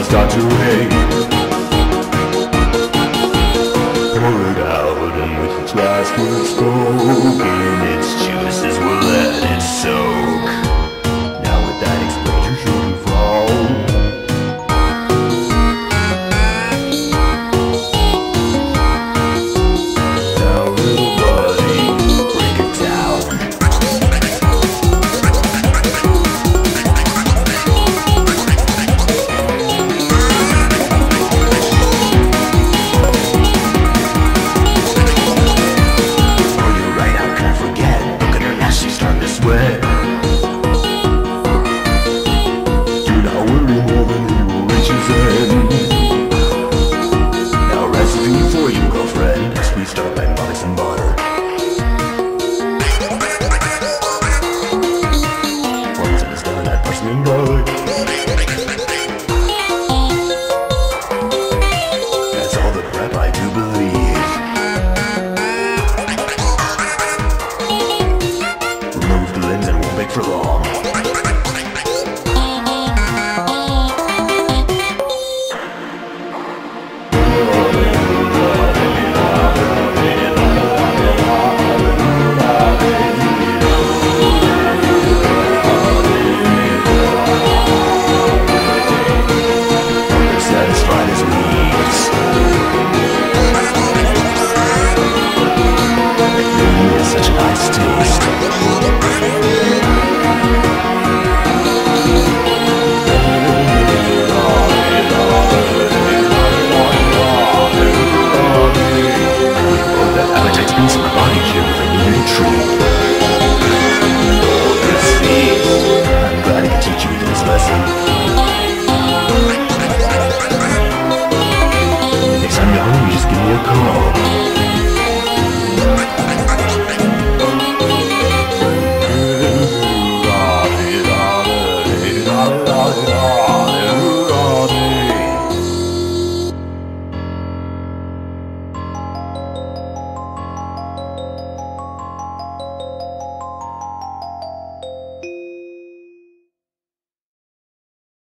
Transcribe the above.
start to rain. Pour it out and with its last words spoken, its juices will let it soak. Now with that exposure shouldn't fall. Now little buddy, break it down. Sweat. Do not worry more than he will reach his end. Now recipe for you, girlfriend, as we start by melting some butter. Once it is done, add parsley and garlic.